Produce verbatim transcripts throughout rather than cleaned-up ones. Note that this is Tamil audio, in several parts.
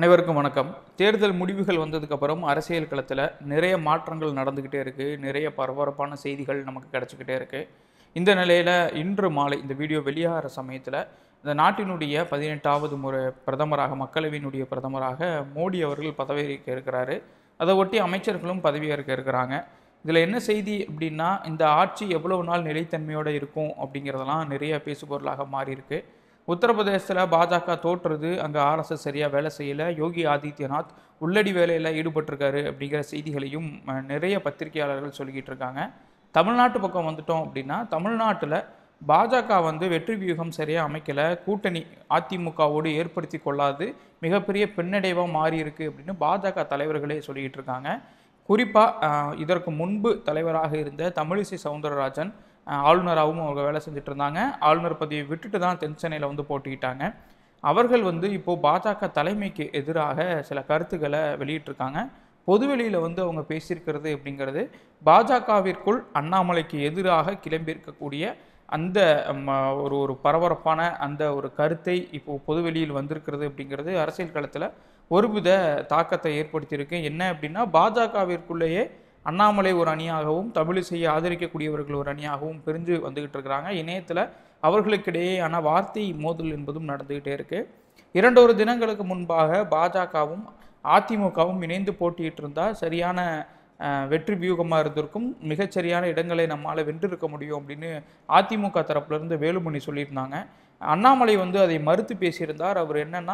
அனைவருக்கும் வணக்கம். தேர்தல் முடிவுகள் வந்ததுக்கப்புறம் அரசியல் களத்தில் நிறைய மாற்றங்கள் நடந்துக்கிட்டே இருக்குது. நிறைய பரபரப்பான செய்திகள் நமக்கு கிடச்சிக்கிட்டே இருக்குது. இந்த நிலையில் இன்று மாலை இந்த வீடியோ வெளியாகிற சமயத்தில் இந்த நாட்டினுடைய பதினெட்டாவது முறை பிரதமராக மக்களவையினுடைய பிரதமராக மோடி அவர்கள் பதவியேற்க இருக்கிறாரு. அதை ஒட்டி அமைச்சர்களும் பதவியேற்க இருக்கிறாங்க. இதில் என்ன செய்தி அப்படின்னா, இந்த ஆட்சி எவ்வளவு நாள் நிலைத்தன்மையோடு இருக்கும் அப்படிங்கிறதெல்லாம் நிறைய பேசுபொருளாக மாறி இருக்கு. உத்தரப்பிரதேசத்தில் பாஜக தோற்றுறது, அங்கே ஆர்எஸ்எஸ் சரியாக வேலை செய்யலை, யோகி ஆதித்யநாத் உள்ளடி வேலையில் ஈடுபட்டிருக்காரு அப்படிங்கிற செய்திகளையும் நிறைய பத்திரிகையாளர்கள் சொல்லிக்கிட்டு இருக்காங்க. தமிழ்நாட்டு பக்கம் வந்துட்டோம் அப்படின்னா, தமிழ்நாட்டில் பாஜக வந்து வெற்றி வியூகம் சரியாக அமைக்கலை, கூட்டணி அதிமுகவோடு ஏற்படுத்தி கொள்ளாது மிகப்பெரிய பின்னடைவாக மாறி இருக்கு அப்படின்னு பாஜக தலைவர்களே சொல்லிக்கிட்டு இருக்காங்க. குறிப்பாக இதற்கு முன்பு தலைவராக இருந்த தமிழிசை சவுந்தரராஜன் ஆளுநராகவும் அவங்க வேலை செஞ்சுட்டு இருந்தாங்க. ஆளுநர் பதவியை விட்டுட்டு தான் தென் சென்னையில் வந்து போட்டிக்கிட்டாங்க. அவர்கள் வந்து இப்போது பாஜக தலைமைக்கு எதிராக சில கருத்துக்களை வெளியிட்டிருக்காங்க. பொதுவெளியில் வந்து அவங்க பேசியிருக்கிறது அப்படிங்கிறது பாஜகவிற்குள் அண்ணாமலைக்கு எதிராக கிளம்பியிருக்கக்கூடிய அந்த ஒரு ஒரு பரபரப்பான அந்த ஒரு கருத்தை இப்போது பொதுவெளியில் வந்திருக்கிறது அப்படிங்கிறது அரசியல் களத்தில் ஒருவித தாக்கத்தை ஏற்படுத்தியிருக்கு. என்ன அப்படின்னா, பாஜகவிற்குள்ளேயே அண்ணாமலை ஒரு அணியாகவும் தமிழிசையை ஆதரிக்கக்கூடியவர்கள் ஒரு அணியாகவும் பிரிஞ்சு வந்துகிட்டு இருக்கிறாங்க. இணையத்தில் அவர்களுக்கிடையேயான வார்த்தை மோதல் என்பதும் நடந்துகிட்டே இருக்கு. இரண்டொரு தினங்களுக்கு முன்பாக பாஜகவும் அதிமுகவும் இணைந்து போட்டியிட்டு இருந்தால் சரியான வெற்றி வியூகமாக இருந்திருக்கும், மிகச்சரியான இடங்களை நம்மளால் வென்றிருக்க முடியும் அப்படின்னு அதிமுக தரப்புலேருந்து வேலுமணி சொல்லியிருந்தாங்க. அண்ணாமலை வந்து அதை மறுத்து பேசியிருந்தார். அவர் என்னன்னா,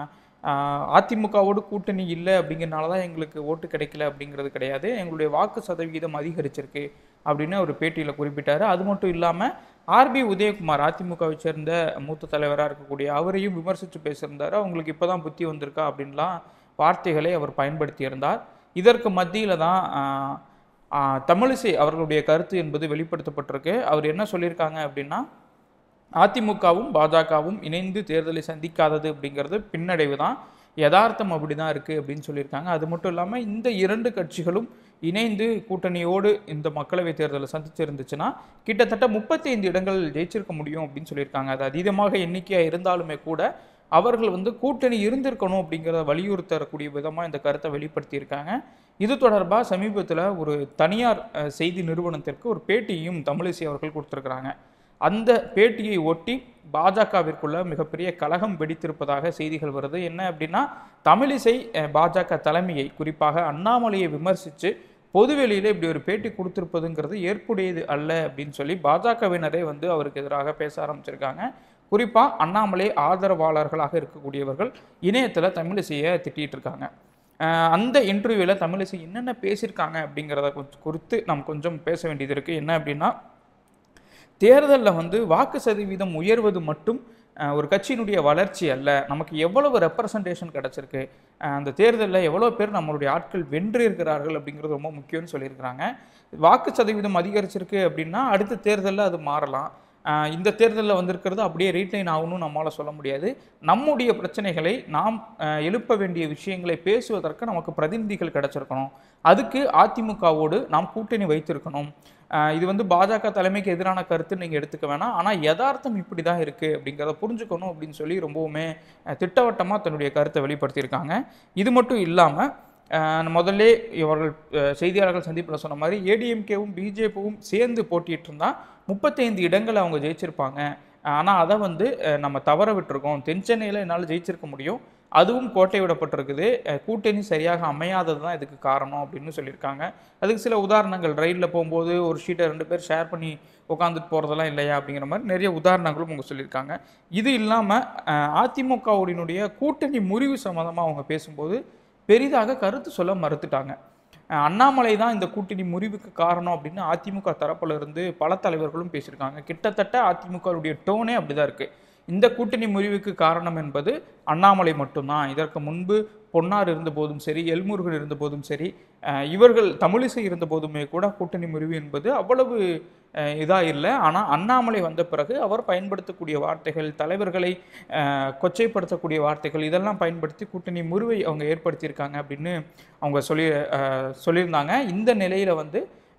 அதிமுகவோடு கூட்டணி இல்லை அப்படிங்கிறனால தான் எங்களுக்கு ஓட்டு கிடைக்கல அப்படிங்கிறது கிடையாது, எங்களுடைய வாக்கு சதவிகிதம் அதிகரிச்சிருக்கு அப்படின்னு ஒரு பேட்டியில் குறிப்பிட்டார். அது மட்டும் இல்லாமல் ஆர்பி உதயகுமார் அதிமுகவை சேர்ந்த மூத்த தலைவராக இருக்கக்கூடிய அவரையும் விமர்சித்து பேசியிருந்தார். அவங்களுக்கு இப்போ தான் புத்தி வந்திருக்கா அப்படின்லாம் வார்த்தைகளை அவர் பயன்படுத்தியிருந்தார். இதற்கு மத்தியில் தான் தமிழிசை அவர்களுடைய கருத்து என்பது வெளிப்படுத்தப்பட்டிருக்கு. அவர் என்ன சொல்லியிருக்காங்க அப்படின்னா, அதிமுகவும் பாஜகவும் இணைந்து தேர்தலை சந்திக்காதது அப்படிங்கிறது பின்னடைவு தான், யதார்த்தம் அப்படி தான் இருக்குது அப்படின்னு சொல்லியிருக்காங்க. அது மட்டும் இல்லாமல் இந்த இரண்டு கட்சிகளும் இணைந்து கூட்டணியோடு இந்த மக்களவை தேர்தலை சந்திச்சிருந்துச்சுன்னா கிட்டத்தட்ட முப்பத்தி ஐந்து இடங்கள் ஜெயிச்சிருக்க முடியும் அப்படின்னு சொல்லியிருக்காங்க. அது அதீதமாக எண்ணிக்கையாக இருந்தாலுமே கூட அவர்கள் வந்து கூட்டணி இருந்திருக்கணும் அப்படிங்கிறத வலியுறுத்தக்கூடிய விதமாக இந்த கருத்தை வெளிப்படுத்தியிருக்காங்க. இது தொடர்பாக சமீபத்தில் ஒரு தனியார் செய்தி நிறுவனத்திற்கு ஒரு பேட்டியும் தமிழிசை அவர்கள் கொடுத்துருக்குறாங்க. அந்த பேட்டியை ஒட்டி பாஜகவிற்குள்ள மிகப்பெரிய கலகம் வெடித்திருப்பதாக செய்திகள் வருது. என்ன அப்படின்னா, தமிழிசை பாஜக தலைமையை குறிப்பாக அண்ணாமலையை விமர்சித்து பொதுவெளியில் இப்படி ஒரு பேட்டி கொடுத்திருப்பதுங்கிறது ஏற்புடையது அல்ல அப்படின்னு சொல்லி பாஜகவினரே வந்து அவருக்கு எதிராக பேச ஆரம்பிச்சிருக்காங்க. குறிப்பாக அண்ணாமலை ஆதரவாளர்களாக இருக்கக்கூடியவர்கள் இணையத்தில் தமிழிசையை திட்டிகிட்டு இருக்காங்க. அந்த இன்டர்வியூவில் தமிழிசை என்னென்ன பேசியிருக்காங்க அப்படிங்கிறத கொஞ்சம் குறித்து நாம் கொஞ்சம் பேச வேண்டியது இருக்குது. என்ன அப்படின்னா, தேர்தலில் வந்து வாக்கு சதவீதம் உயர்வது மட்டும் ஒரு கட்சியினுடைய வளர்ச்சி அல்ல, நமக்கு எவ்வளவு ரெப்ரசன்டேஷன் கிடச்சிருக்கு, அந்த தேர்தலில் எவ்வளோ பேர் நம்மளுடைய ஆட்கள் வென்று இருக்கிறார்கள் அப்படிங்கிறது ரொம்ப முக்கியம்னு சொல்லியிருக்கிறாங்க. வாக்கு சதவீதம் அதிகரிச்சிருக்கு அப்படின்னா அடுத்த தேர்தலில் அது மாறலாம். இந்த தேர்தலில் வந்திருக்கிறது அப்படியே ரீட்லைன் ஆகணும்னு நம்மளால் சொல்ல முடியாது. நம்முடைய பிரச்சனைகளை நாம் எழுப்ப வேண்டிய விஷயங்களை பேசுவதற்கு நமக்கு பிரதிநிதிகள் கிடைச்சிருக்கணும். அதுக்கு அதிமுகவோடு நாம் கூட்டணி வைத்திருக்கணும். இது வந்து பாஜக தலைமைக்கு எதிரான கருத்து நீங்கள் எடுத்துக்க வேணாம், ஆனால் யதார்த்தம் இப்படி தான் இருக்குது அப்படிங்கிறத புரிஞ்சுக்கணும் அப்படின்னு சொல்லி ரொம்பவுமே திட்டவட்டமாக தன்னுடைய கருத்தை வெளிப்படுத்தியிருக்காங்க. இது மட்டும் இல்லாமல் முதல்ல இவர்கள் செய்தியாளர்கள் சந்திப்பில் சொன்ன மாதிரி ஏடிஎம்கேவும் பிஜேபியும் சேர்ந்து போட்டிட்டு இருந்தால் முப்பத்தைந்து இடங்களை அவங்க ஜெயிச்சிருப்பாங்க. ஆனால் அதை வந்து நம்ம தவற விட்டுருக்கோம், தென் சென்னையில் என்னால் ஜெயிச்சிருக்க முடியும், அதுவும் கோட்டை விடப்பட்டிருக்குது, கூட்டணி சரியாக அமையாதது தான் இதுக்கு காரணம் அப்படின்னு சொல்லியிருக்காங்க. அதுக்கு சில உதாரணங்கள், ரயிலில் போகும்போது ஒரு ஷீட்டை ரெண்டு பேர் ஷேர் பண்ணி உட்காந்துட்டு போகிறதெல்லாம் இல்லையா அப்படிங்கிற மாதிரி நிறைய உதாரணங்களும் அவங்க சொல்லியிருக்காங்க. இது இல்லாமல் அதிமுகவுடைய கூட்டணி முறிவு சம்மந்தமாக அவங்க பேசும்போது பெரிதாக கருத்து சொல்ல மறுத்துட்டாங்க. அண்ணாமலை தான் இந்த கூட்டணி முறிவுக்கு காரணம் அப்படின்னு அதிமுக தரப்புல இருந்து பல தலைவர்களும் பேசியிருக்காங்க. கிட்டத்தட்ட அதிமுகவுடைய டோனே அப்படிதான் இருக்கு. இந்த கூட்டணி முறிவுக்கு காரணம் என்பது அண்ணாமலை மட்டும்தான். இதற்கு முன்பு பொன்னார் இருந்த போதும் சரி, எல்முருகன் இருந்த போதும் சரி, இவர்கள் தமிழிசை இருந்த போதுமே கூட கூட்டணி முறிவு என்பது அவ்வளவு இதாக இல்லை. ஆனால் அண்ணாமலை வந்த பிறகு அவர் பயன்படுத்தக்கூடிய வார்த்தைகள், தலைவர்களை கொச்சைப்படுத்தக்கூடிய வார்த்தைகள், இதெல்லாம் பயன்படுத்தி கூட்டணி முறிவை அவங்க ஏற்படுத்தியிருக்காங்க அப்படின்னு அவங்க சொல்லி சொல்லியிருந்தாங்க. இந்த நிலையில் வந்து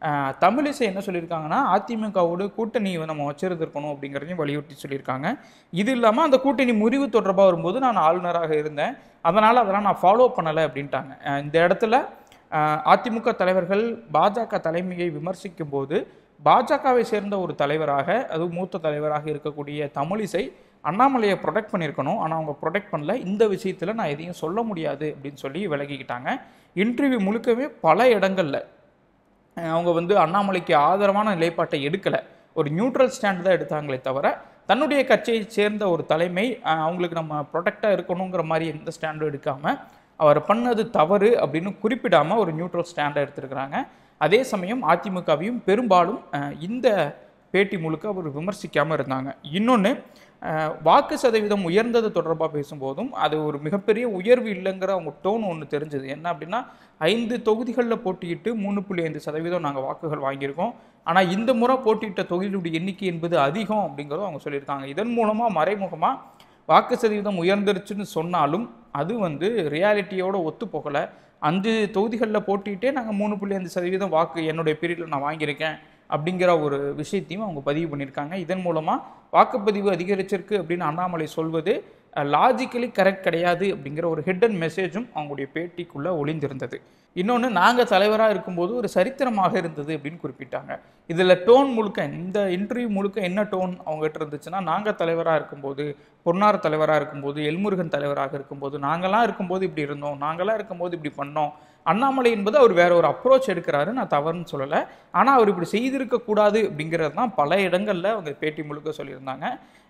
தமிழிசை என்ன சொல்லியிருக்காங்கன்னா, அதிமுகவோடு கூட்டணி நம்ம வச்சிருந்திருக்கணும் அப்படிங்கிறதையும் வலியுறுத்தி சொல்லியிருக்காங்க. இது இல்லாமல் அந்த கூட்டணி முறிவு தொடர்பாக வரும்போது நான் ஆளுநராக இருந்தேன், அதனால் அதெல்லாம் நான் ஃபாலோ பண்ணலை அப்படின்ட்டாங்க. இந்த இடத்துல அதிமுக தலைவர்கள் பாஜக தலைமையை விமர்சிக்கும் போது பாஜகவை சேர்ந்த ஒரு தலைவராக, அதுவும் மூத்த தலைவராக இருக்கக்கூடிய தமிழிசை அண்ணாமலையை ப்ரொடெக்ட் பண்ணியிருக்கணும். ஆனால் அவங்க ப்ரொடெக்ட் பண்ணல. இந்த விஷயத்தில் நான் எதையும் சொல்ல முடியாது அப்படின்னு சொல்லி விலகிக்கிட்டாங்க. இன்டர்வியூ முழுக்கவே பல இடங்களில் அவங்க வந்து அண்ணாமலைக்கு ஆதரவான நிலைப்பாட்டை எடுக்கலை, ஒரு நியூட்ரல் ஸ்டாண்ட் தான் எடுத்தாங்களே தவிர தன்னுடைய கட்சியை சேர்ந்த ஒரு தலைமை அவங்களுக்கு நம்ம ப்ரொடெக்டாக இருக்கணுங்கிற மாதிரி எந்த ஸ்டாண்டும் எடுக்காமல் அவர் பண்ணது தவறு அப்படின்னு குறிப்பிடாமல் ஒரு நியூட்ரல் ஸ்டாண்டை எடுத்திருக்கிறாங்க. அதே சமயம் அதிமுகவையும் பெரும்பாலும் இந்த பேட்டி முழுக்க அவர் விமர்சிக்காமல் இருந்தாங்க. இன்னொன்று, வாக்கு சதவீதம் உயர்ந்தது தொடர்பாக பேசும்போதும் அது ஒரு மிகப்பெரிய உயர்வு இல்லைங்கிற அவங்க டோன் ஒன்று தெரிஞ்சுது. என்ன அப்படின்னா, ஐந்து தொகுதிகளில் போட்டியிட்டு மூணு புள்ளி ஐந்து சதவீதம் நாங்கள் வாக்குகள் வாங்கியிருக்கோம், ஆனால் இந்த முறை போட்டியிட்ட தொகுதியுடைய எண்ணிக்கை என்பது அதிகம் அப்படிங்கிறதும் அவங்க சொல்லியிருக்காங்க. இதன் மூலமாக மறைமுகமாக வாக்கு சதவீதம் உயர்ந்துருச்சுன்னு சொன்னாலும் அது வந்து ரியாலிட்டியோட ஒத்து போகலை. அஞ்சு தொகுதிகளில் போட்டிகிட்டே நாங்கள் மூணு புள்ளி அஞ்சு சதவீதம் வாக்கு என்னுடைய பீரியடில் நான் வாங்கியிருக்கேன் அப்படிங்கிற ஒரு விஷயத்தையும் அவங்க பதிவு பண்ணியிருக்காங்க. இதன் மூலமாக வாக்குப்பதிவு அதிகரிச்சிருக்கு அப்படின்னு அண்ணாமலை சொல்வது லாஜிக்கலி கரெக்ட் கிடையாது அப்படிங்கிற ஒரு ஹிடன் மெசேஜும் அவங்களுடைய பேட்டிக்குள்ளே ஒளிந்திருந்தது. இன்னொன்று, நாங்கள் தலைவராக இருக்கும்போது ஒரு சரித்திரமாக இருந்தது அப்படின்னு குறிப்பிட்டாங்க. இதில் டோன் முழுக்க, இந்த இன்டர்வியூ முழுக்க என்ன டோன் அவங்ககிட்ட இருந்துச்சுன்னா, நாங்கள் தலைவராக இருக்கும்போது, பொன்னார் தலைவராக இருக்கும்போது, எல்முருகன் தலைவராக இருக்கும்போது, நாங்களாம் இருக்கும்போது இப்படி இருந்தோம், நாங்களாம் இருக்கும்போது இப்படி பண்ணோம். அண்ணாமலை என்பது அவர் வேற ஒரு அப்ரோச் எடுக்கிறாரு, நான் தவறுன்னு சொல்லலை, ஆனால் அவர் இப்படி செய்திருக்கக்கூடாது அப்படிங்கிறது தான் பல இடங்களில் அவங்க பேட்டி முழுக்க சொல்லியிருந்தாங்க.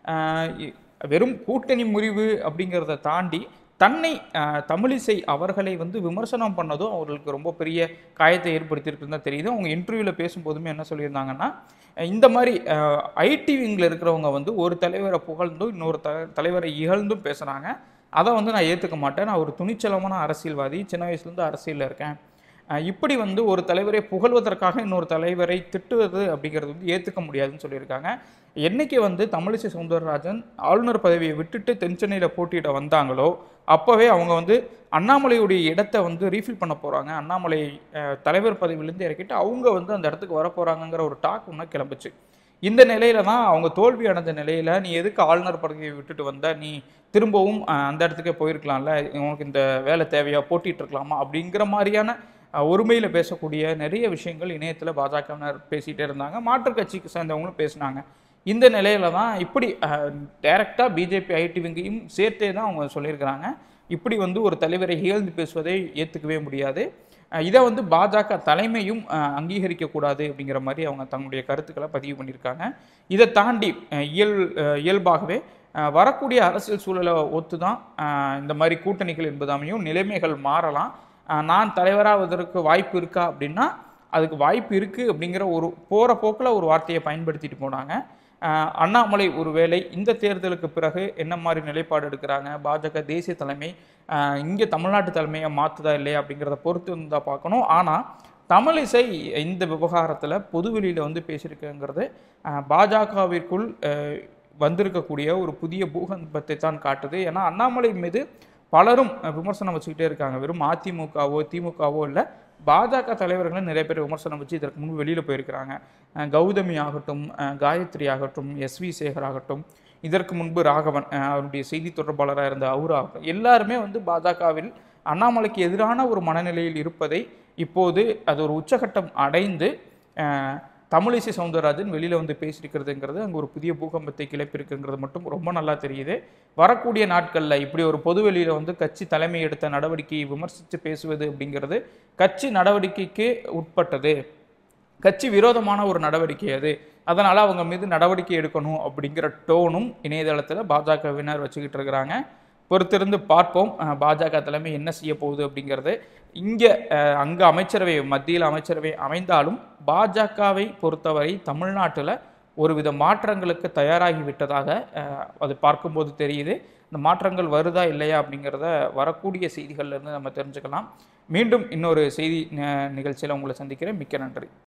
வெறும் கூட்டணி முறிவு அப்படிங்கிறத தாண்டி தன்னை தமிழிசை அவர்களை வந்து விமர்சனம் பண்ணதும் அவர்களுக்கு ரொம்ப பெரிய காயத்தை ஏற்படுத்தியிருக்குன்னு தான் தெரியுது. அவங்க இன்டர்வியூவில் பேசும்போதுமே என்ன சொல்லியிருந்தாங்கன்னா, இந்த மாதிரி ஐடி விங்கில் இருக்கிறவங்க வந்து ஒரு தலைவரை புகழ்ந்தும் இன்னொரு த தலைவரை இகழ்ந்தும் பேசுகிறாங்க, அதை வந்து நான் ஏற்றுக்க மாட்டேன். நான் ஒரு துணிச்சலமான அரசியல்வாதி, சின்ன வயசுலேருந்து அரசியலில் இருக்கேன். இப்படி வந்து ஒரு தலைவரை புகழ்வதற்காக இன்னொரு தலைவரை திட்டுவது அப்படிங்கிறது வந்து ஏற்றுக்க முடியாதுன்னு சொல்லியிருக்காங்க. என்னைக்கு வந்து தமிழிசை சவுந்தரராஜன் ஆளுநர் பதவியை விட்டுட்டு தென்சென்னையில் போட்டியிட வந்தாங்களோ அப்போவே அவங்க வந்து அண்ணாமலையுடைய இடத்தை வந்து ரீஃபில் பண்ண போகிறாங்க, அண்ணாமலை தலைவர் பதவியிலேருந்து இறக்கிட்டு அவங்க வந்து அந்த இடத்துக்கு வர போகிறாங்கங்கிற ஒரு டாக் ஒன்று கிளம்புச்சு. இந்த நிலையில தான் அவங்க தோல்வி அடைஞ்ச நிலையில், நீ எதுக்கு ஆளுநர் பதவியை விட்டுட்டு வந்த, நீ திரும்பவும் அந்த இடத்துக்கே போயிருக்கலாம்ல, உனக்கு இந்த வேலை தேவையா, போட்டிட்டு இருக்கலாமா அப்படிங்கிற மாதிரியான ஒருமையில் பேசக்கூடிய நிறைய விஷயங்கள் இணையத்தில் பாஜகவினர் பேசிகிட்டே இருந்தாங்க. மாற்றுக் கட்சிக்கு சேர்ந்தவங்களும் பேசினாங்க. இந்த நிலையில தான் இப்படி டைரக்டாக பிஜேபி ஐடி விங்கையும் சேர்த்தே தான் அவங்க சொல்லியிருக்கிறாங்க. இப்படி வந்து ஒரு தலைவரை இகழ்ந்து பேசுவதை ஏற்றுக்கவே முடியாது, இதை வந்து பாஜக தலைமையும் அங்கீகரிக்கக்கூடாது அப்படிங்கிற மாதிரி அவங்க தங்களுடைய கருத்துக்களை பதிவு பண்ணியிருக்காங்க. இதை தாண்டி இயல் இயல்பாகவே வரக்கூடிய அரசியல் சூழலை ஒத்து தான் இந்த மாதிரி கூட்டணிகள் என்பதாமையும் நிலைமைகள் மாறலாம். நான் தலைவராவதற்கு வாய்ப்பு இருக்கா அப்படின்னா அதுக்கு வாய்ப்பு இருக்குது அப்படிங்கிற ஒரு போகிற போக்கில் ஒரு வார்த்தையை பயன்படுத்திட்டு போனாங்க. அண்ணாமலை ஒருவேளை இந்த தேர்தலுக்கு பிறகு என்ன மாதிரி நிலைப்பாடு எடுக்கிறாங்க, பாஜக தேசிய தலைமை இங்கே தமிழ்நாட்டு தலைமையை மாற்றுதா இல்லையா அப்படிங்கிறத பொறுத்து வந்து தான் பார்க்கணும். ஆனால் தமிழிசை இந்த விவகாரத்தில் பொதுவெளியில் வந்து பேசியிருக்குங்கிறது பாஜகவிற்குள் வந்திருக்கக்கூடிய ஒரு புதிய பூகம்பத்தை தான் காட்டுது. ஏன்னா அண்ணாமலை மீது பலரும் விமர்சனம் வச்சுக்கிட்டே இருக்காங்க. வெறும் அதிமுகவோ திமுகவோ இல்லை, பாஜக தலைவர்களும் நிறைய பேர் விமர்சனம் வச்சு இதற்கு முன்பு வெளியில் போயிருக்கிறாங்க. கௌதமி ஆகட்டும், காயத்ரி ஆகட்டும், எஸ் வி சேகர் ஆகட்டும், இதற்கு முன்பு ராகவன் அவருடைய செய்தி தொடர்பாளராக இருந்த அவர் ஆகட்டும், எல்லாருமே வந்து பாஜகவில் அண்ணாமலைக்கு எதிரான ஒரு மனநிலையில் இருப்பதை இப்போது அது ஒரு உச்சகட்டம் அடைந்து தமிழிசை சவுந்தரராஜன் வெளியில் வந்து பேசியிருக்கிறதுங்கிறது அங்கே ஒரு புதிய பூகம்பத்தை கிளப்பியிருக்குங்கிறது மட்டும் ரொம்ப நல்லா தெரியுது. வரக்கூடிய நாட்களில் இப்படி ஒரு பொது வெளியில் வந்து கட்சி தலைமை எடுத்த நடவடிக்கையை விமர்சித்து பேசுவது அப்படிங்கிறது கட்சி நடவடிக்கைக்கு உட்பட்டது, கட்சி விரோதமான ஒரு நடவடிக்கை அது, அதனால் அவங்க மீது நடவடிக்கை எடுக்கணும் அப்படிங்கிற டோனும் இணையதளத்தில் பாஜகவினர் வச்சுக்கிட்டு இருக்கிறாங்க. பொறுத்திருந்து பார்ப்போம் பாஜக தலைமை என்ன செய்ய போகுது அப்படிங்கிறது. இங்கே அங்கே அமைச்சரவை, மத்தியில் அமைச்சரவை அமைந்தாலும் பாஜகவை பொறுத்தவரை தமிழ்நாட்டில் ஒருவித மாற்றங்களுக்கு தயாராகி விட்டதாக அது பார்க்கும்போது தெரியுது. இந்த மாற்றங்கள் வருதா இல்லையா அப்படிங்கிறத வரக்கூடிய செய்திகள்லேருந்து நம்ம தெரிஞ்சுக்கலாம். மீண்டும் இன்னொரு செய்தி நிகழ்ச்சியில் உங்களை சந்திக்கிறேன். மிக்க நன்றி.